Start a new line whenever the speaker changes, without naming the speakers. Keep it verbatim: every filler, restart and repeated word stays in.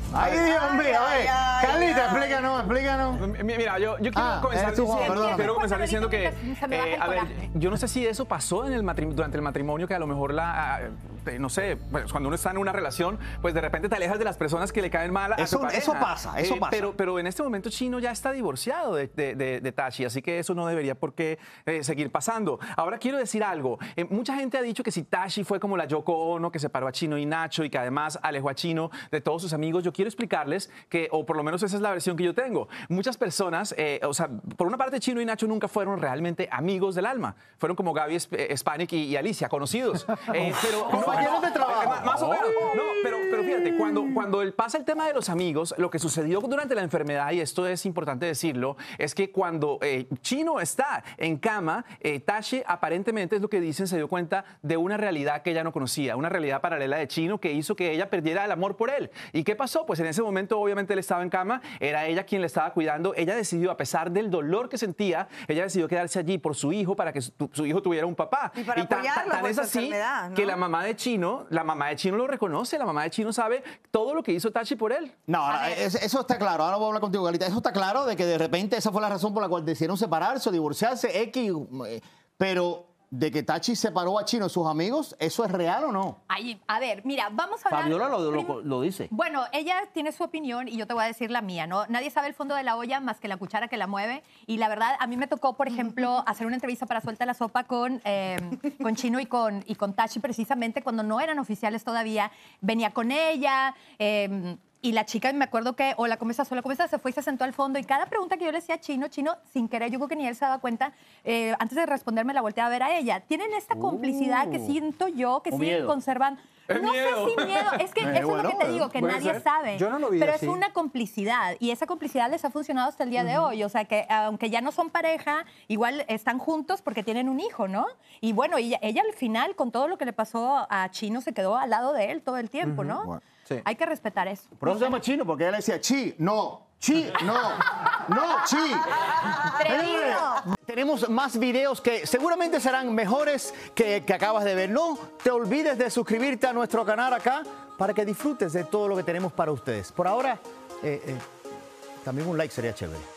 Ay, Dios mío, a ver. Carlita, explícanos, explícanos.
Mira, yo, yo quiero
Ah,
comenzar
eres tú,
diciendo,
perdón.
quiero comenzar diciendo que,
Se me baja
eh,
el
a ver,
coraje.
yo no sé si eso pasó en el matrim- durante el matrimonio, que a lo mejor la, eh, no sé, pues, cuando uno está en una relación, pues de repente te alejas de las personas que le caen mal a
Eso-
tu pareja.
eso pasa, eso pasa.
Pero, pero en este momento Chino ya está divorciado de, de, de, de Tashi, así que eso no debería por qué eh, seguir pasando. Ahora quiero decir algo. Eh, mucha gente ha dicho que si Tashi fue como la Yoko Ono, que separó a Chino y Nacho y que además alejó a Chino de todos sus amigos, yo quiero explicarles que, o por lo menos esa es la versión que yo tengo. Muchas personas, eh, o sea, por una parte Chino y Nacho nunca fueron realmente amigos del alma. Fueron como Gaby Sp- Spanik y, y Alicia, conocidos. Eh, pero
Compañeros de trabajo.
Más, más o menos. No, pero, pero fíjate, cuando, cuando el, pasa el tema de los amigos, lo que sucedió durante la enfermedad, y esto es importante decirlo, es que cuando eh, Chino está en cama, eh, Tashi aparentemente, es lo que dicen, se dio cuenta de una realidad que ella no conocía, una realidad paralela de Chino que hizo que ella perdiera el amor por él. ¿Y qué pasó? Pues en ese momento, obviamente, él estaba en cama, era ella quien le estaba cuidando, ella decidió, a pesar del dolor que sentía, ella decidió quedarse allí por su hijo, para que su, su hijo tuviera un papá.
Y para
tan,
apoyarlo
tan
por
es
su
así
enfermedad, ¿no?
que la mamá de Chino, la mamá de Chino lo reconoce, la mamá de Chino sabe todo lo que hizo Tashi por él.
No, no, es- eso está claro. Ahora voy a hablar contigo, Carlita. Eso está claro de que de repente esa fue la razón por la cual decidieron separarse o divorciarse, X. eh, Pero de que Tashi separó a Chino y sus amigos, ¿eso es real o no?
Ay, a ver, mira, vamos a hablar...
Fabiola lo, lo-
prim-
lo dice.
Bueno, ella tiene su opinión y yo te voy a decir la mía, ¿no? Nadie sabe el fondo de la olla más que la cuchara que la mueve. Y la verdad, a mí me tocó, por ejemplo, hacer una entrevista para Suelta la Sopa con, eh, con Chino y con, y con Tashi, precisamente cuando no eran oficiales todavía. Venía con ella... eh, y la chica, me acuerdo que, hola, ¿cómo estás? Hola, ¿cómo estás? Se fue y se sentó al fondo. Y cada pregunta que yo le decía a Chino, Chino, sin querer, yo creo que ni él se daba cuenta, eh, antes de responderme, la volteé a ver a ella. Tienen esta complicidad que siento yo, que
O
siguen
miedo.
conservando.
Es
No
miedo.
sé si miedo, es que
Eh,
eso es
bueno,
lo que te digo, que
puede
nadie
ser.
sabe.
Yo no lo vi
Pero
así.
es una complicidad y esa complicidad les ha funcionado hasta el día de hoy. O sea, que aunque ya no son pareja, igual están juntos porque tienen un hijo, ¿no? Y bueno, ella, ella al final, con todo lo que le pasó a Chino, se quedó al lado de él todo el tiempo, ¿no?
Bueno,
sí.
Hay que respetar eso.
Por eso se llama Chino, porque ella le decía, Chi, no, Chi, no, no, Chi.
¡Atrevido!
Tenemos más videos que seguramente serán mejores que, que acabas de ver. No te olvides de suscribirte a nuestro canal acá para que disfrutes de todo lo que tenemos para ustedes. Por ahora, eh, eh, también un like sería chévere.